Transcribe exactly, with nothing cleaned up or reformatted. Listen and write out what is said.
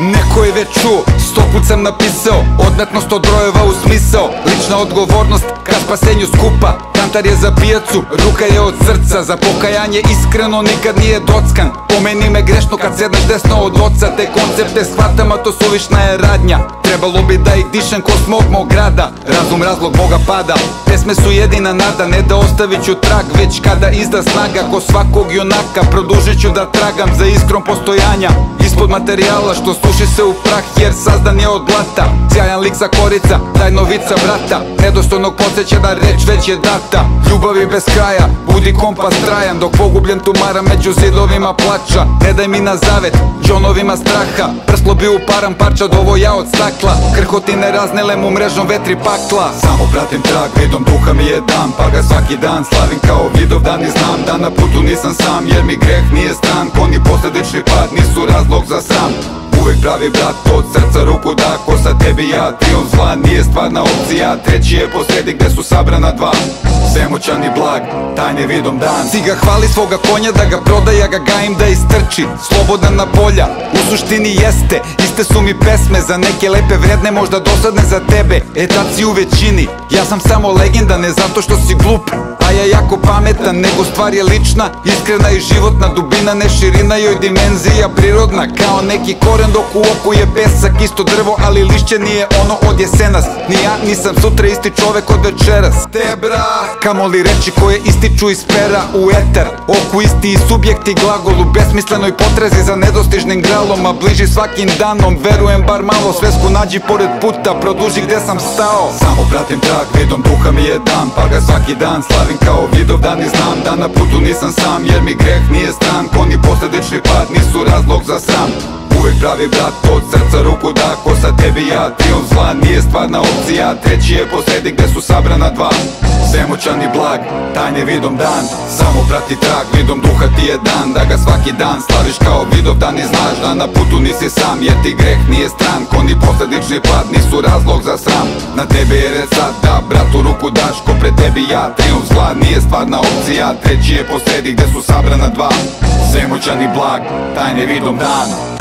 Neko je već čuo, sto put sam napisao, odmetnost od brojeva u smisao. Lična odgovornost ka spasenju skupa, kantar je za pijacu, ruka je od srca. Za pokajanje iskreno nikad nije dockan, pomeni me grešno kad sedneš desno od oca. Te koncepte shvatam, a to suvišna je radnja, trebalo bi da ih dišem ko smog mog grada. Razum razlog moga pada, pesme su jedina nada, ne da ostavit ću trag, već kada izda snaga. Ko svakog junaka produžit ću da tragam za iskrom postojanja, ispod materijala što suši se u prah, jer sazdan je od blata. Sjajan lik sa korica, tajnovica brata, nedostojnog podsjeća da reč već je data. Ljubavi bez kraja, budi kompas trajan, dok pogubljen tumaram među zidovima plača. Ne daj mi na zavet, džonovima straha, prslo bi uparam parča dovo ja od stakla. Krhotine raznele mu mrežom vetri pakla. Samo pratim trag, vidom duha mi je dan, pa ga svaki dan slavim kao vidov dan i znam da na putu nisam sam, jer mi greh nije stan. Ko ni posledični pad nisu razlog za sram. Uvek pravi brat, od srca ruku da, ko sa tebi ja, triumf zla nije stvarna opcija. Treći je posredi gde su sabrana dva, svemoćan i blag, tajne vidom dan. Si ga hvali svoga konja da ga proda, ja ga gajim da istrči, slobodan na polja. U suštini jeste, iste su mi pesme, za neke lepe vredne, možda dosadne za tebe. E tad si u većini, ja sam samo legenda, ne zato što si glup, a ja jako pametan, nego stvar je lična, iskrena i životna. Dubina ne širina joj dimenzija prirodna, kao neki koren dok u oku je pesak. Isto drvo, ali lišće nije ono od jesenas, ni ja nisam sutra isti čovek od večeras. Te bra, kamoli reči koje ističu iz pera u etar. Oku isti i subjekt i glagol u besmislenoj potrezi za nedostižnim gralom, a bliži svakim danom, verujem bar malo. Svesku nađi pored puta, produži gde sam stao. Samo pratim trag, vidom duha mi je dan, pa ga svaki dan slavim kao vidov dan i znam da na putu nisam sam, jer mi greh nije stran. Ko ni posledični pad nisu razlog za sram. Uvek pravi brat, od srca ruku da, ko sa tebi ja, triumf zla nije stvarna opcija. Treći je posredi gde su sabrana dva, svemoćan i blag, tajne vidom dan. Samo prati trag, vidom duha ti je dan, da ga svaki dan slaviš kao vidov dan i znaš da na putu nisi sam, jer ti greh nije stran. Ko ni posledični pad nisu razlog za sram. Na tebe je red sad da bratu ruku daš, ko pred tebi ja, triumf zla nije stvarna opcija. Treći je posredi gde su sabrana dva, svemoćan i blag, tajne vidom dan.